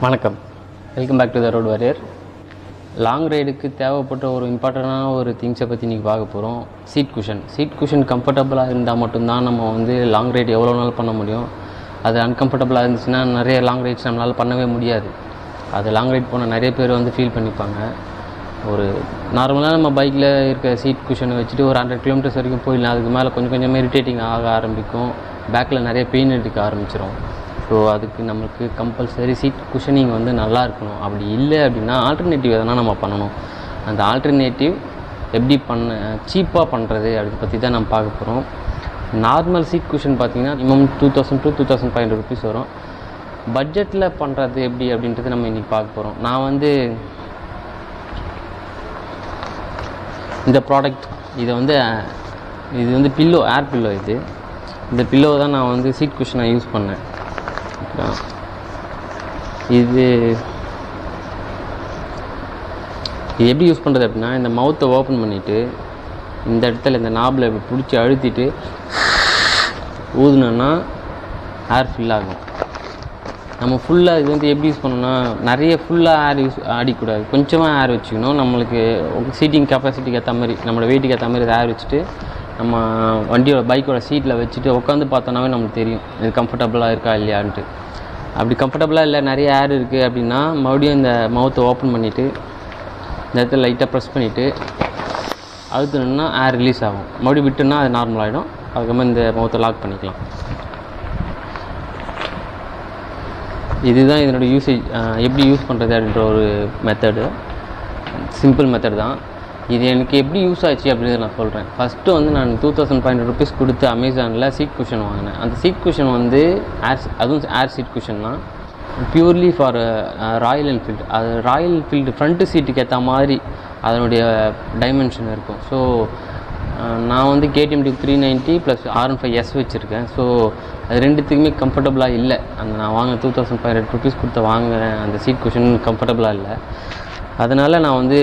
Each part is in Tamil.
வணக்கம், welcome back to the road warrior. Long ரைடுக்கு தேவைப்பட்ட ஒரு இம்பார்ட்டண்டான ஒரு திங்ஸை பற்றி இன்றைக்கி பார்க்க போகிறோம். சீட் குஷன் கம்ஃபர்டபுளாக இருந்தால் மட்டும்தான் நம்ம வந்து லாங் ரைடு எவ்வளோ நாள் பண்ண முடியும். அது அன்கம்ஃபர்டபுளாக இருந்துச்சுன்னா நிறைய லாங் ரைட்ஸ் நம்மளால் பண்ணவே முடியாது. அது லாங் ரைட் போன நிறைய பேர் வந்து ஃபீல் பண்ணிப்பாங்க. ஒரு நார்மலாக நம்ம பைக்கில் இருக்க சீட் குஷனை வச்சுட்டு ஒரு 100 கிலோமீட்டர்ஸ் வரைக்கும் போயிடலாம். அதுக்கு மேலே கொஞ்சம் கொஞ்சம் இரிட்டேட்டிங் ஆக ஆரம்பிக்கும். பேக்கில் நிறைய பெயின் எடுக்க ஆரம்பிச்சிடும். ஸோ அதுக்கு நம்மளுக்கு கம்பல்சரி சீட் குஷனிங் வந்து நல்லா இருக்கணும். அப்படி இல்லை அப்படின்னா ஆல்டர்னேட்டிவ் எதனா நம்ம பண்ணணும். அந்த ஆல்டர்னேட்டிவ் எப்படி சீப்பாக பண்ணுறது அதை பற்றி தான் நம்ம பார்க்க போகிறோம். நார்மல் சீட் குஷன் பார்த்திங்கன்னா மினிமம் 2000 to 2500 rupees வரும். பட்ஜெட்டில் பண்ணுறது எப்படி அப்படின்றது நம்ம இன்றைக்கி பார்க்க போகிறோம். நான் வந்து இந்த ப்ராடக்ட் இது வந்து பில்லோ, ஏர் பில்லோ. இந்த பில்லோ தான் நான் வந்து சீட் குஷனாக யூஸ் பண்ணேன். இது எப்படி யூஸ் பண்ணுறது அப்படின்னா, இந்த மவுத்தை ஓப்பன் பண்ணிவிட்டு இந்த இடத்துல இந்த நாபில் இப்படி பிடிச்சி அழுத்திட்டு ஊதுனோன்னா ஏர் ஃபில் ஆகும். நம்ம ஃபுல்லாக இது வந்து எப்படி யூஸ் பண்ணணும்னா, நிறைய ஃபுல்லாக ஏர் ஆடிக்கூடாது, கொஞ்சமாக ஏர் வச்சுக்கணும். நம்மளுக்கு சீட்டிங் கெப்பாசிட்டிக்கு ஏற்ற மாதிரி, நம்மளோட வெயிட்டுக்கு ஏற்ற மாதிரி ஏர் வச்சுட்டு நம்ம வண்டியோட பைக்கோட சீட்டில் வச்சுட்டு உட்காந்து பார்த்தோன்னாவே நம்மளுக்கு தெரியும் இது கம்ஃபர்டபுளாக இருக்கா இல்லையான்ட்டு. அப்படி கம்ஃபர்டபுளாக இல்லை, நிறைய ஏர் இருக்குது அப்படின்னா மறுபடியும் இந்த மவுத்தை ஓப்பன் பண்ணிவிட்டு இந்த இடத்துல லைட்டாக ப்ரெஸ் பண்ணிவிட்டு அழுத்தணுன்னா ஏர் ரிலீஸ் ஆகும். மறுபடியும் விட்டுன்னா அது நார்மல் ஆகிடும். அதுக்கப்புறமா இந்த மவுத்தை லாக் பண்ணிக்கலாம். இதுதான் இதனோட யூசேஜ். எப்படி யூஸ் பண்ணுறது அப்படின்ற ஒரு மெத்தடு, சிம்பிள் மெத்தட் தான். இது எனக்கு எப்படி யூஸ் ஆச்சு அப்படின்னு நான் சொல்கிறேன். ஃபஸ்ட்டு வந்து நான் 2500 rupees கொடுத்து அமேசானில் சீட் குஷன் வாங்கினேன். அந்த சீட் குஷன் வந்து அதுவும் ஏர் சீட் குஷன் தான், பியூர்லி ஃபார் ராயல் என்ஃபீல்டு. அது ராயல் என்ஃபீல்டு ஃப்ரண்ட்டு சீட்டுக்கு ஏற்ற மாதிரி அதனுடைய டைமென்ஷன் இருக்கும். ஸோ நான் வந்து KTM Duke 390 + R15S வச்சுருக்கேன். ஸோ அது ரெண்டுத்துக்குமே கம்ஃபர்டபுளாக இல்லை. நான் வாங்க 2500 rupees கொடுத்து வாங்குகிறேன், அந்த சீட் குஷன் கம்ஃபர்டபுளாக இல்லை. அதனால்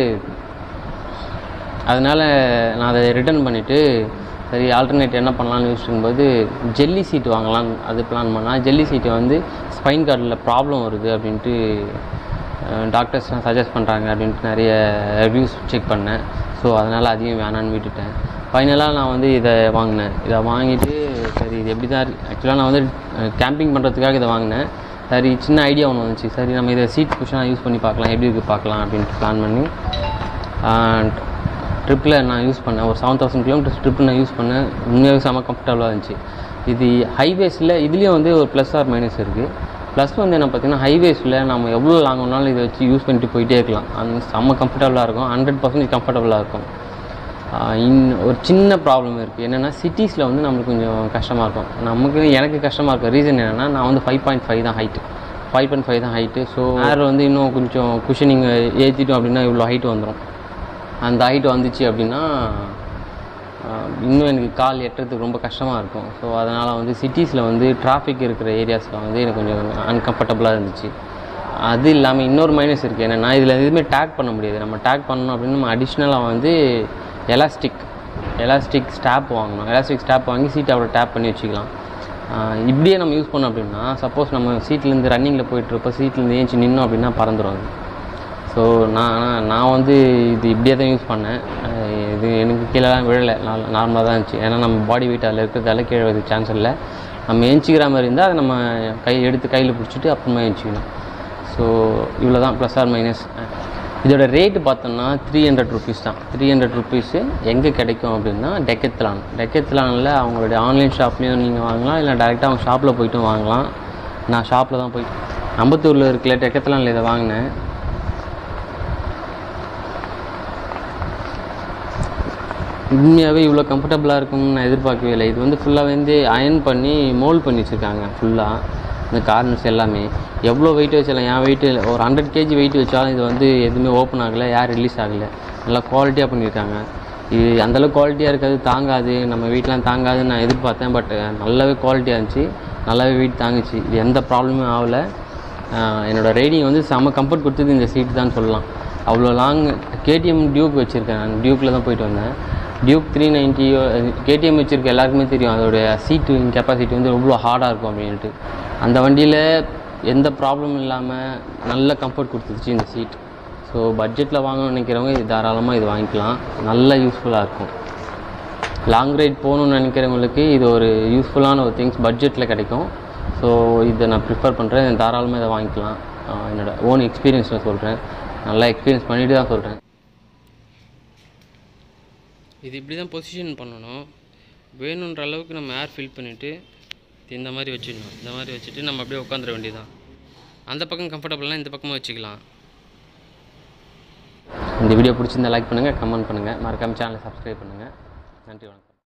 நான் அதை ரிட்டர்ன் பண்ணிவிட்டு சரி ஆல்டர்னேட் என்ன பண்ணலான்னு யோசிக்கும்போது ஜெல்லி சீட் வாங்கலான்னு அது பிளான் பண்ணால், ஜெல்லி சீட்டை வந்து ஸ்பைன் கார்டில் ப்ராப்ளம் வருது அப்படின்ட்டு டாக்டர்ஸ்லாம் சஜஸ்ட் பண்ணுறாங்க அப்படின்ட்டு நிறைய ரிவ்யூஸ் செக் பண்ணேன். ஸோ அதனால் அதையும் வேணான்னு விட்டுட்டேன். ஃபைனலாக நான் வந்து இதை வாங்கினேன். இதை வாங்கிட்டு சரி இது எப்படி தான் ஆக்சுவலாக நான் வந்து கேம்பிங் பண்ணுறதுக்காக இதை வாங்கினேன். சரி சின்ன ஐடியா ஒன்று வந்துச்சு, சரி நம்ம இதை சீட் குஷனாக யூஸ் பண்ணி பார்க்கலாம், எப்படி இருக்குது பார்க்கலாம் அப்படின்ட்டு பிளான் பண்ணி ட்ரிப்பில் நான் யூஸ் பண்ணேன். ஒரு 7000 kilometers ட்ரிப்பு நான் யூஸ் பண்ணேன். உண்மையாகவே செம்ம கம்ஃபர்டபுளாக இருந்துச்சு. இது ஹைவேஸில் இதுலேயும் வந்து ஒரு ப்ளஸ் ஆர் மைனஸ் இருக்குது. ப்ளஸ் வந்து என்ன பார்த்திங்கன்னா, ஹைவேஸில் நம்ம எவ்வளோ லாங் வேணாலும் இதை வச்சு யூஸ் பண்ணிட்டு போயிட்டே இருக்கலாம். அந்த செம்ம கம்ஃபர்டபுளாக இருக்கும், 100% கம்ஃபர்டபுளாக இருக்கும். ஒரு சின்ன ப்ராப்ளம் இருக்குது. என்னென்னா சிட்டிஸில் வந்து நம்மளுக்கு கொஞ்சம் கஷ்டமாக இருக்கும். எனக்கு கஷ்டமாக இருக்கும். ரீசன் என்னென்னா, நான் வந்து 5.5 தான் ஹைட்டு, 5.5 தான் ஹைட்டு. ஸோ ஏர் வந்து இன்னும் கொஞ்சம் குஷனிங் ஏற்றிட்டோம் அப்படின்னா இவ்வளோ ஹைட்டு வந்துடும். அந்த ஹைட் வந்துச்சு அப்படின்னா இன்னும் எனக்கு கால் எட்டுறதுக்கு ரொம்ப கஷ்டமாக இருக்கும். ஸோ அதனால் வந்து சிட்டிஸில் வந்து டிராஃபிக் இருக்கிற ஏரியாஸில் வந்து எனக்கு கொஞ்சம் அன்கம்ஃபர்டபுளாக இருந்துச்சு. அது இல்லாமல் இன்னொரு மைனஸ் இருக்குது. என்னென்னா இதில் எதுவுமே டேக் பண்ண முடியாது. நம்ம டேக் பண்ணணும் அப்படின்னு நம்ம அடிஷ்னலாக வந்து எலாஸ்டிக் ஸ்டாப் வாங்கணும். எலாஸ்டிக் ஸ்டாப் வாங்கி சீட்டை அவ்வளோ டேப் பண்ணி வச்சுக்கலாம். இப்படியே நம்ம யூஸ் பண்ணோம் அப்படின்னா, சப்போஸ் நம்ம சீட்லேருந்து ரன்னிங்கில் போய்ட்டுருப்போம், சீட்லேருந்து ஏஞ்சி நின்னோம் அப்படின்னா பறந்துடும். ஸோ நான் வந்து இது இப்படியே தான் யூஸ் பண்ணேன். இது எனக்கு கீழெலாம் விழலை, நார்மலாக தான் இருந்துச்சு. ஏன்னா நம்ம பாடி வெயிட் அதில் இருக்கிறதால கீழே வரதுக்கு சான்ஸ் இல்லை. நம்ம ஏஞ்சிக்கிற மாதிரி இருந்தால் அதை நம்ம கையில் பிடிச்சிட்டு அப்புறமா ஏஞ்சிக்கணும். ஸோ இவ்வளோ தான் ப்ளஸ் ஆர் மைனஸ். இதோட ரேட்டு பார்த்தோம்னா 300 rupees தான். 300 rupees எங்கே கிடைக்கும் அப்படின்னா டெக்கத்லானில் அவங்களுடைய ஆன்லைன் ஷாப்லேயும் நீங்கள் வாங்கலாம், இல்லை டேரெக்டாக அவங்க ஷாப்பில் போய்ட்டும் வாங்கலாம். நான் ஷாப்பில் தான் போய் அம்பத்தூரில் இருக்கிற டெக்கத்லானில் இதை வாங்கினேன். உண்மையாகவே இவ்வளோ கம்ஃபர்டபுளாக இருக்கும்னு நான் எதிர்பார்க்கவே இல்லை. இது வந்து ஃபுல்லாக வந்து அயர்ன் பண்ணி மோல்ட் பண்ணி வச்சுருக்காங்க. ஃபுல்லாக இந்த கார்னர்ஸ் எல்லாமே எவ்வளோ வெயிட் வச்சாலும், என் வெயிட்டு ஒரு 100 kg வெயிட் வச்சாலும் இது வந்து எதுவுமே ஓப்பன் ஆகலை, ஏர் ரிலீஸ் ஆகலை. நல்லா குவாலிட்டியாக பண்ணியிருக்காங்க. இது அந்தளவுக்கு குவாலிட்டியாக இருக்காது, தாங்காது, நம்ம வெயிட்லாம் தாங்காதுன்னு நான் எதிர்பார்த்தேன். பட் நல்லாவே குவாலிட்டியாக இருந்துச்சு, நல்லாவே வெயிட் தாங்குச்சு. இது எந்த ப்ராப்ளமும் ஆகலை. என்னோடய ரைடிங் வந்து செம்ம கம்ஃபர்ட் கொடுத்தது இந்த சீட்டு தான் சொல்லலாம். அவ்வளோ லாங் KTM Duke வச்சுருக்கேன். நான் டியூக்கில் தான் போயிட்டு வந்தேன். Duke 390 KTM வச்சுருக்க எல்லாருக்குமே தெரியும் அதோடைய சீட்டு கெப்பாசிட்டி வந்து எவ்வளோ ஹார்டாக இருக்கும் அப்படின்ட்டு. அந்த வண்டியில் எந்த ப்ராப்ளமும் இல்லாமல் நல்ல கம்ஃபர்ட் கொடுத்துருச்சு இந்த சீட். ஸோ பட்ஜெட்டில் வாங்கணும்னு நினைக்கிறவங்க இது தாராளமாக இது வாங்கிக்கலாம், நல்ல யூஸ்ஃபுல்லாக இருக்கும். லாங் ரைட் போகணுன்னு நினைக்கிறவங்களுக்கு இது ஒரு யூஸ்ஃபுல்லான ஒரு திங்ஸ் பட்ஜெட்டில் கிடைக்கும். ஸோ இதை நான் ப்ரிஃபர் பண்ணுறேன், தாராளமாக இதை வாங்கிக்கலாம். என்னோடய ஓன் எக்ஸ்பீரியன்ஸில் சொல்கிறேன், நல்லா எக்ஸ்பீரியன்ஸ் பண்ணிவிட்டு தான் சொல்கிறேன். இது இப்படி தான் பொசிஷன் பண்ணணும். வேணுன்ற அளவுக்கு நம்ம ஏர் ஃபில் பண்ணிவிட்டு இந்த மாதிரி வச்சுக்கணும். இந்த மாதிரி வச்சுட்டு நம்ம அப்படியே உட்காந்துட வேண்டியதுதான். அந்த பக்கம் கம்ஃபர்டபுள்னால் இந்த பக்கமாக வச்சுக்கலாம். இந்த வீடியோ பிடிச்சிருந்தா லைக் பண்ணுங்கள், கமெண்ட் பண்ணுங்கள், மறக்காமல் சேனலை சப்ஸ்கிரைப் பண்ணுங்கள். நன்றி, வணக்கம்.